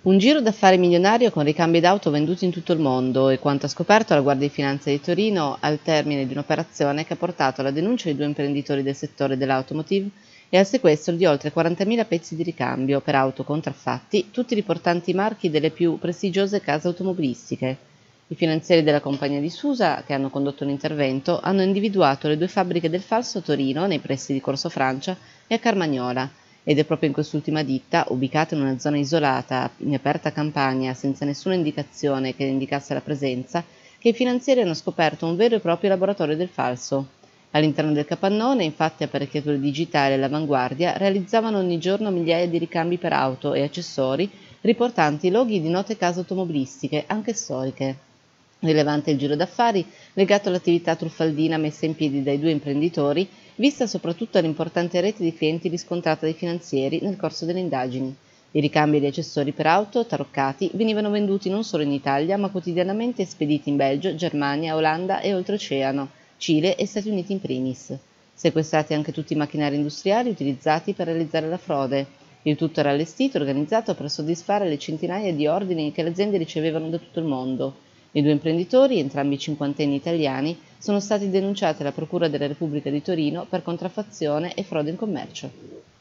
Un giro d'affari milionario con ricambi d'auto venduti in tutto il mondo e quanto ha scoperto la Guardia di Finanza di Torino al termine di un'operazione che ha portato alla denuncia di due imprenditori del settore dell'automotive e al sequestro di oltre 40.000 pezzi di ricambio per auto contraffatti, tutti riportanti marchi delle più prestigiose case automobilistiche. I finanzieri della compagnia di Susa, che hanno condotto l'intervento, hanno individuato le due fabbriche del falso a Torino, nei pressi di Corso Francia, e a Carmagnola, ed è proprio in quest'ultima ditta, ubicata in una zona isolata, in aperta campagna, senza nessuna indicazione che indicasse la presenza, che i finanzieri hanno scoperto un vero e proprio laboratorio del falso. All'interno del capannone, infatti, apparecchiature digitali all'avanguardia realizzavano ogni giorno migliaia di ricambi per auto e accessori riportanti loghi di note case automobilistiche, anche storiche. Rilevante il giro d'affari legato all'attività truffaldina messa in piedi dai due imprenditori, vista soprattutto all'importante rete di clienti riscontrata dai finanzieri nel corso delle indagini. I ricambi di accessori per auto taroccati venivano venduti non solo in Italia, ma quotidianamente spediti in Belgio, Germania, Olanda e oltreoceano, Cile e Stati Uniti in primis. Sequestrati anche tutti i macchinari industriali utilizzati per realizzare la frode. Il tutto era allestito e organizzato per soddisfare le centinaia di ordini che le aziende ricevevano da tutto il mondo. I due imprenditori, entrambi cinquantenni italiani, sono stati denunciati alla Procura della Repubblica di Torino per contraffazione e frode in commercio.